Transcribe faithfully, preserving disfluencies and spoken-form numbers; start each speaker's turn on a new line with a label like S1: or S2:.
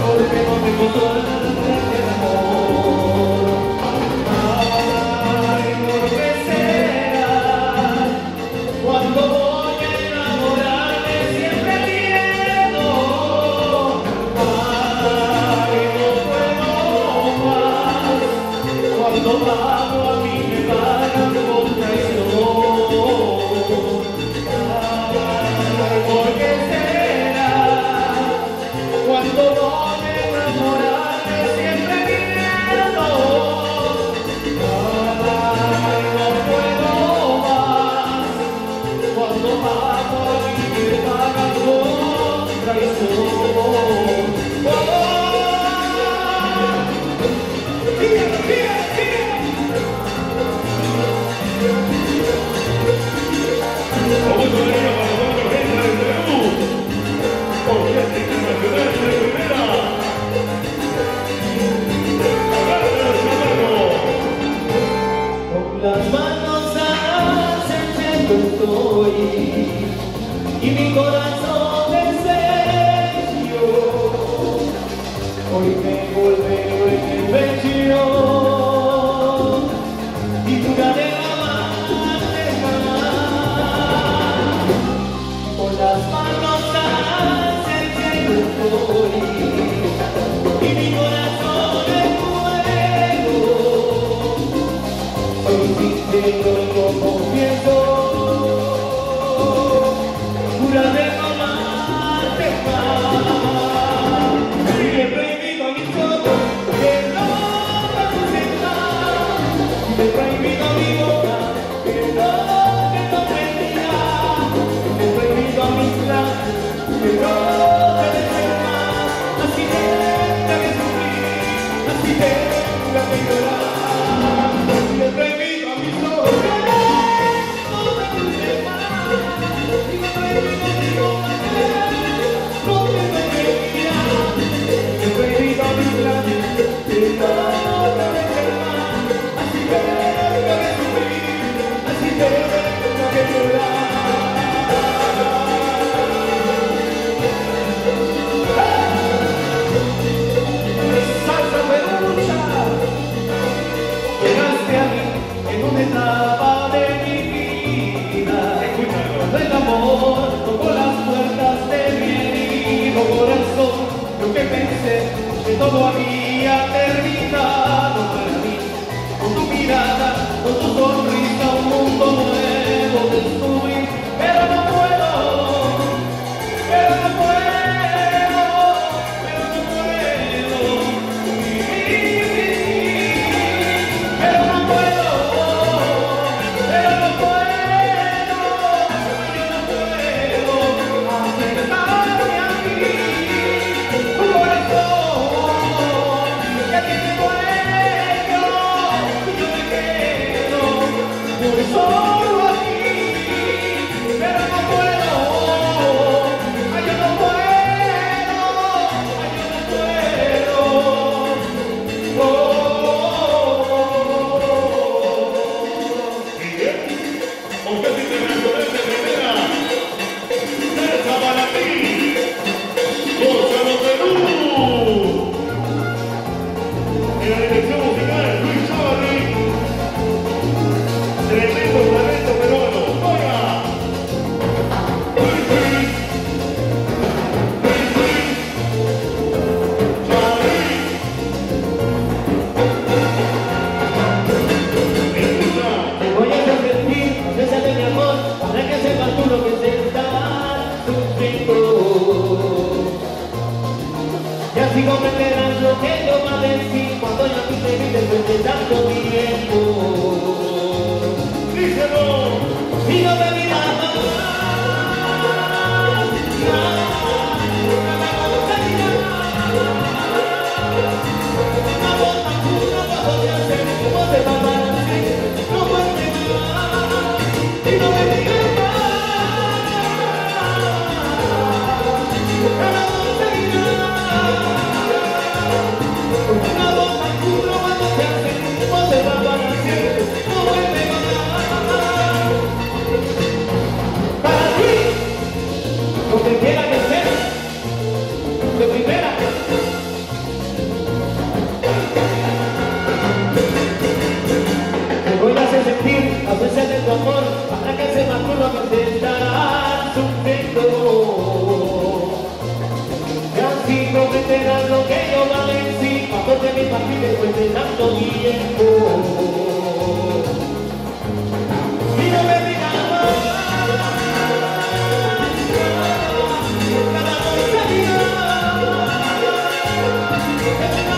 S1: porque no tengo suerte de amor. Ay, ¿por qué será? Cuando voy a enamorarme siempre pierdo. Ay, no puedo más. Cuando amo a mí me pagan con traición. Ay, ¿por qué será? Cuando voy a enamorarme siempre pierdo. Ay, no puedo más. Cuando amo a mí me pagan con traición. Oh, ¡Dígalo, dígalo,
S2: Vamos a ver para la orquesta de Perú. Orquesta Internacional de Primera.
S1: con las manos al centro estoy y mi corazón deseo. Hoy me volveo en el pecho y juraré amarte más. Con las manos al centro estoy y mi corazón es fuego. Soy sincero y lo confieso, juraré amarte más. Y le prohibido a mis ojos que no me sentar, y le prohibido a mi boca que no, que no mentirá, y le prohibido a mis labios que no te deseen más. Así tenga que sufrir, así tenga que llorar. Y le prohibido a mis ojos que no me deseen más, y le prohibido a mi boca que no te mentirá, y le prohibido a mis labios que no te deseen más. Así tenga que sufrir, así tenga que llorar. Salsa perucha, llegaste a mí en una etapa de mi vida. Cuando el amor tocó las puertas de mi herido corazón, yo que pensé que todo había terminado para mí. Con tu mirada, con tu sonrisa, un mundo nuevo descubrí, pero no puedo, pero no puedo, pero no puedo vivir, pero no puedo, pero no puedo, yo no puedo acercarme a ti, tu corazón que tiene dueño, y yo me quedo muy solo aquí, pero no puedo, ay, yo no puedo, ay, yo no puedo. Oh,
S2: Orquesta Internacional de Primera. Salsa para ti. Gózalo Perú. En la dirección musical, Luis Chavarri. Tremendo talento peruano. ¡Oiga! Luis, Luis. Luis, Luis. Chavarri. Escucha.
S1: Te voy a hacer sentir, bésame mi amor, para que sepas tú lo que es estar sufriendo. Ya sigo me enteras lo que yo padecí cuando ya tú te vi después de tanto tiempo.
S2: Díselo.
S1: Y no me miras más, nada, nunca me conseguirás. Una voz tan pura bajo de hacer, como se va para ti, no puede más, y no me digas más, nunca me conseguirás. Una voz tan pura cuando se hace, como se va para ti, no vuelve más. Thank you.